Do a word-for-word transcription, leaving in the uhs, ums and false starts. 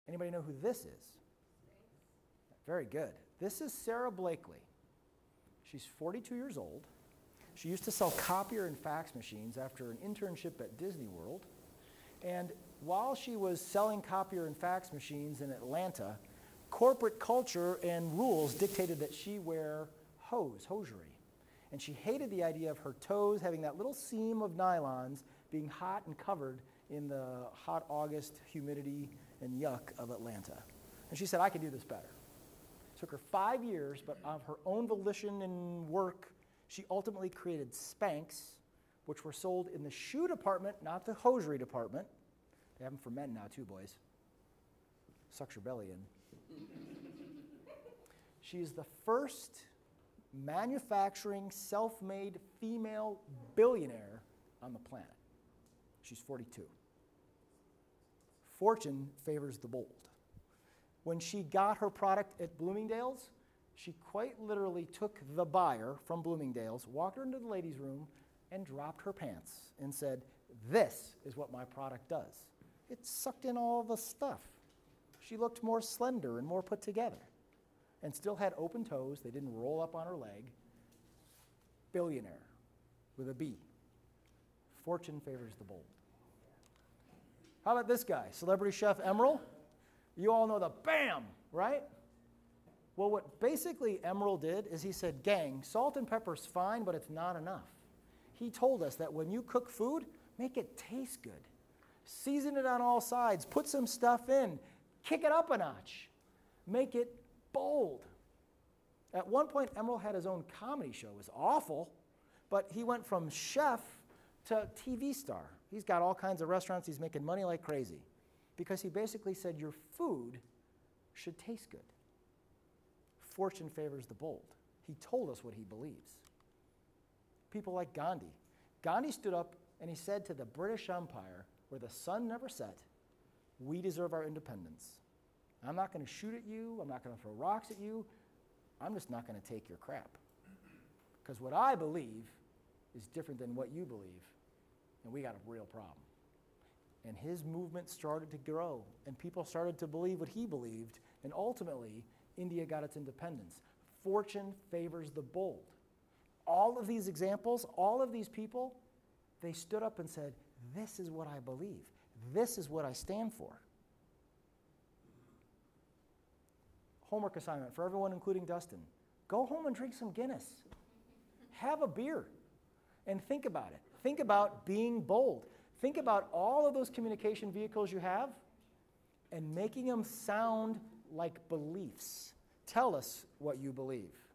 Anybody know who this is? Very good. This is Sarah Blakely. She's forty-two years old. She used to sell copier and fax machines after an internship at Disney World. And while she was selling copier and fax machines in Atlanta, corporate culture and rules dictated that she wear hose, hosiery. And she hated the idea of her toes having that little seam of nylons being hot and covered in the hot August humidity and yuck of Atlanta. And she said, I can do this better. It took her five years, but of her own volition and work, she ultimately created Spanx, which were sold in the shoe department, not the hosiery department. They have them for men now too, boys. Sucks your belly in. She is the first manufacturing, self-made female billionaire on the planet. She's forty-two. Fortune favors the bold. When she got her product at Bloomingdale's, she quite literally took the buyer from Bloomingdale's, walked her into the ladies' room, and dropped her pants and said, this is what my product does. It sucked in all the stuff. She looked more slender and more put together and still had open toes. They didn't roll up on her leg. Billionaire with a B. Fortune favors the bold. How about this guy, celebrity chef Emeril? You all know the BAM, right? Well, what basically Emeril did is he said, gang, salt and pepper's fine, but it's not enough. He told us that when you cook food, make it taste good. Season it on all sides, put some stuff in, kick it up a notch, make it bold. At one point, Emeril had his own comedy show. It was awful, but he went from chef to T V star. He's got all kinds of restaurants. He's making money like crazy because he basically said your food should taste good. Fortune favors the bold. He told us what he believes. People like Gandhi. Gandhi stood up and he said to the British Empire, where the sun never set, we deserve our independence. I'm not going to shoot at you. I'm not going to throw rocks at you. I'm just not going to take your crap. Because what I believe is different than what you believe, and we got a real problem. And his movement started to grow, and people started to believe what he believed, and ultimately, India got its independence. Fortune favors the bold. All of these examples, all of these people, they stood up and said, this is what I believe. This is what I stand for. Homework assignment for everyone, including Dustin. Go home and drink some Guinness. Have a beer and think about it. Think about being bold. Think about all of those communication vehicles you have and making them sound like beliefs. Tell us what you believe.